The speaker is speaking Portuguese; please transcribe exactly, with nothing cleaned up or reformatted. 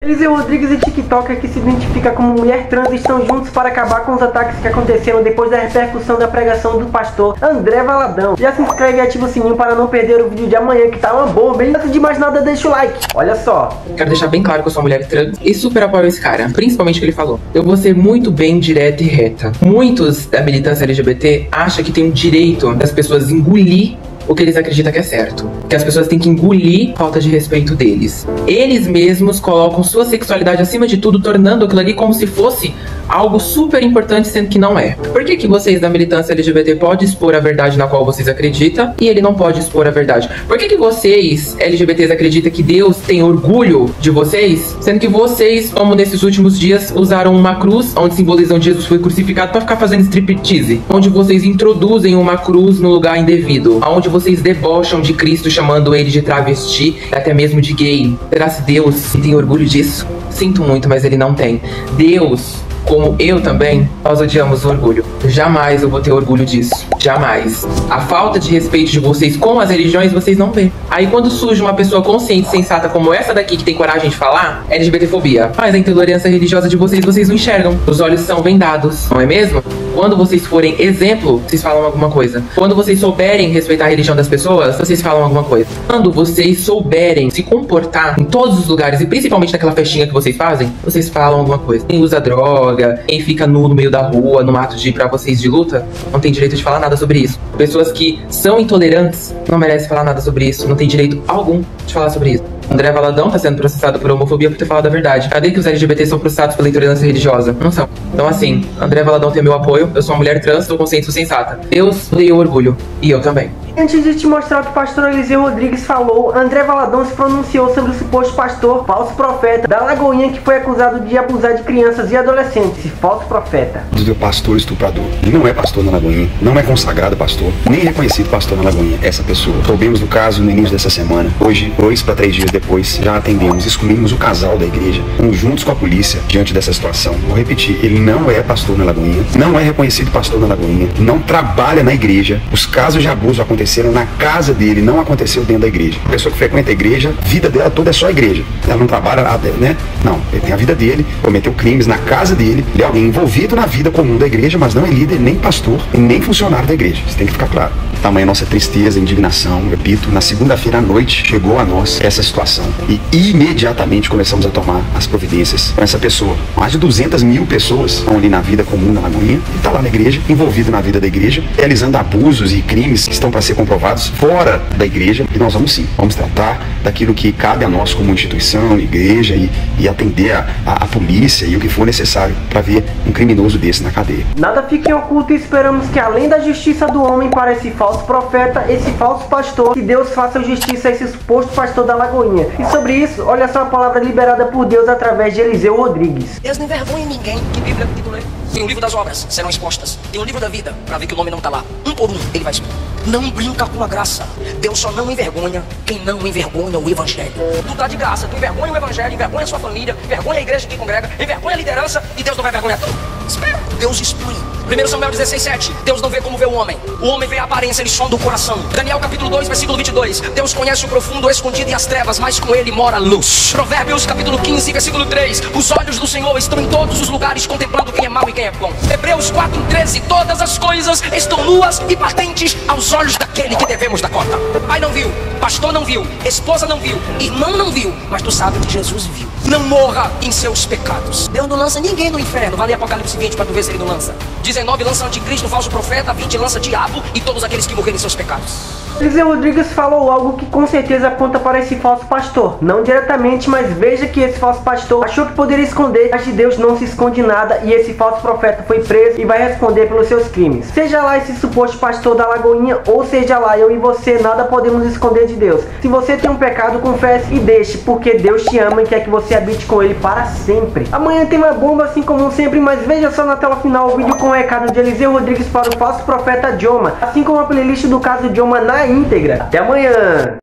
Eliseu Rodrigues e TikToker que se identifica como mulher trans estão juntos para acabar com os ataques que aconteceram depois da repercussão da pregação do pastor André Valadão. Já se inscreve e ativa o sininho para não perder o vídeo de amanhã, que tá uma bomba, hein? Antes de mais nada, deixa o like. Olha só. Quero deixar bem claro que eu sou mulher trans e super apoio esse cara, principalmente o que ele falou. Eu vou ser muito bem direta e reta. Muitos da militância L G B T acham que tem o direito das pessoas engolir o que eles acreditam que é certo. Que as pessoas têm que engolir a falta de respeito deles. Eles mesmos colocam sua sexualidade acima de tudo, tornando aquilo ali como se fosse algo super importante, sendo que não é. Por que que vocês da militância L G B T podem expor a verdade na qual vocês acreditam e ele não pode expor a verdade? Por que que vocês, L G B Ts, acreditam que Deus tem orgulho de vocês, sendo que vocês, como nesses últimos dias, usaram uma cruz onde simbolizam Jesus foi crucificado para ficar fazendo striptease? Onde vocês introduzem uma cruz no lugar indevido, onde vocês debocham de Cristo chamando ele de travesti, até mesmo de gay. Será que Deus tem orgulho disso? Sinto muito, mas ele não tem. Deus, como eu também, nós odiamos o orgulho. Jamais eu vou ter orgulho disso. Jamais. A falta de respeito de vocês com as religiões, vocês não vê. Aí quando surge uma pessoa consciente e sensata como essa daqui, que tem coragem de falar, L G B T fobia. Mas a intolerância religiosa de vocês, vocês não enxergam. Os olhos são vendados, não é mesmo? Quando vocês forem exemplo, vocês falam alguma coisa. Quando vocês souberem respeitar a religião das pessoas, vocês falam alguma coisa. Quando vocês souberem se comportar em todos os lugares, e principalmente naquela festinha que vocês fazem, vocês falam alguma coisa. Quem usa droga, quem fica nu no meio da rua, no mato de ir pra vocês de luta, não tem direito de falar nada sobre isso. Pessoas que são intolerantes não merecem falar nada sobre isso, não tem direito algum de falar sobre isso. André Valadão tá sendo processado por homofobia por ter falado a verdade. Cadê que os L G B T são processados pela intolerância religiosa? Não são. Então assim, André Valadão tem meu apoio, eu sou uma mulher trans, tô consciente, sensata. Deus odeia o orgulho. E eu também. Antes de te mostrar o que o pastor Eliseu Rodrigues falou, André Valadão se pronunciou sobre o suposto pastor falso profeta da Lagoinha que foi acusado de abusar de crianças e adolescentes. Esse falso profeta do pastor estuprador. Ele não é pastor na Lagoinha, não é consagrado pastor, nem reconhecido pastor na Lagoinha. Essa pessoa. Soubemos do caso no início dessa semana. Hoje, dois para três dias depois, já atendemos, excluímos o casal da igreja, fomos juntos com a polícia diante dessa situação. Vou repetir, ele não é pastor na Lagoinha, não é reconhecido pastor na Lagoinha, não trabalha na igreja. Os casos de abuso aconteceram na casa dele, não aconteceu dentro da igreja. A pessoa que frequenta a igreja, a vida dela toda é só a igreja. Ela não trabalha nada, né? Não, ele tem a vida dele, cometeu crimes na casa dele, ele é alguém envolvido na vida comum da igreja, mas não é líder, nem pastor, e nem funcionário da igreja. Isso tem que ficar claro. Tamanha nossa tristeza, indignação, repito, na segunda-feira à noite chegou a nós essa situação e imediatamente começamos a tomar as providências com essa pessoa. Mais de duzentas mil pessoas estão ali na vida comum da Lagoinha e está lá na igreja, envolvido na vida da igreja, realizando abusos e crimes que estão para ser comprovados fora da igreja, e nós vamos sim, vamos tratar daquilo que cabe a nós como instituição, igreja e, e atender a, a, a polícia e o que for necessário para ver um criminoso desse na cadeia. Nada fique oculto e esperamos que além da justiça do homem para esse falso profeta, esse falso pastor, que Deus faça justiça a esse suposto pastor da Lagoinha. E sobre isso, olha só a palavra liberada por Deus através de Eliseu Rodrigues. Deus não envergonha ninguém. Que Bíblia que tu lê? Tem o livro das obras, serão expostas. Tem o livro da vida, para ver que o nome não tá lá. Um por um, ele vai expor. Não brinca com a graça. Deus só não envergonha quem não envergonha o evangelho. Tu tá de graça, tu envergonha o evangelho, envergonha a sua família, envergonha a igreja que congrega, envergonha a liderança, e Deus não vai envergonhar tu. Espera, Deus expõe. primeiro Samuel dezesseis, sete. Deus não vê como vê o homem. O homem vê a aparência, ele sonda o coração. Daniel capítulo dois, versículo vinte e dois. Deus conhece o profundo, o escondido e as trevas, mas com ele mora a luz. Provérbios capítulo quinze, versículo três. Os olhos do Senhor estão em todos os lugares, contemplando quem é mau e quem é bom. Hebreus quatro, treze. Todas as coisas estão nuas e patentes aos olhos daquele que devemos dar conta. Pai não viu, pastor não viu, esposa não viu, irmão não viu, mas tu sabe que Jesus viu. Não morra em seus pecados. Deus não lança ninguém no inferno. Vai ler Apocalipse vinte para tu ver se ele não lança. dezenove lança anticristo, falso profeta. vinte lança diabo e todos aqueles que morrerem em seus pecados. Eliseu Rodrigues falou algo que com certeza aponta para esse falso pastor. Não diretamente, mas veja que esse falso pastor achou que poderia esconder, mas de Deus não se esconde nada, e esse falso profeta foi preso e vai responder pelos seus crimes. Seja lá esse suposto pastor da Lagoinha, ou seja lá eu e você, nada podemos esconder de Deus. Se você tem um pecado, confesse e deixe, porque Deus te ama e quer que você habite com ele para sempre. Amanhã tem uma bomba assim como sempre, mas veja só na tela final o vídeo com o recado de Eliseu Rodrigues para o falso profeta Joma, assim como a playlist do caso Joma na íntegra. Até amanhã!